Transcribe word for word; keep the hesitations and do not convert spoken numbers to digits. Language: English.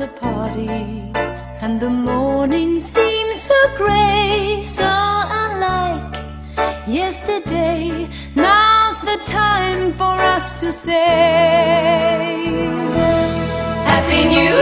the party, and the morning seems so grey, so unlike yesterday. Now's the time for us to say Happy New